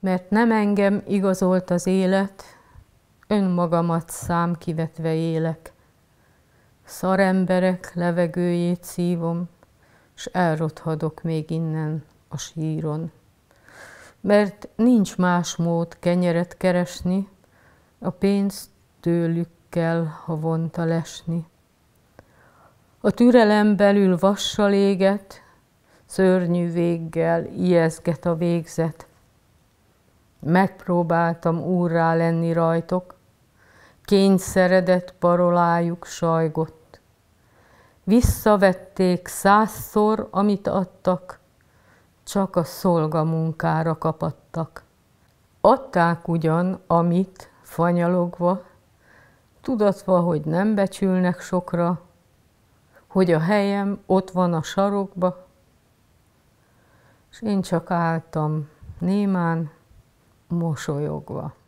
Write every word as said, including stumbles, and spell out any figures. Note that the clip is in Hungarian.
Mert nem engem igazolt az élet, önmagamat szám kivetve élek. Szaremberek levegőjét szívom, s elrothadok még innen a síron. Mert nincs más mód kenyeret keresni, a pénzt tőlük kell havonta lesni. A türelem belül vassal éget, szörnyű véggel ijeszget a végzet. Megpróbáltam úrrá lenni rajtok, kényszeredett parolájuk sajgott. Visszavették százszor, amit adtak, csak a szolgamunkára kapattak. Adták ugyan, amit, fanyalogva, tudatva, hogy nem becsülnek sokra, hogy a helyem ott van a sarokba, s én csak álltam némán, mosolyogva.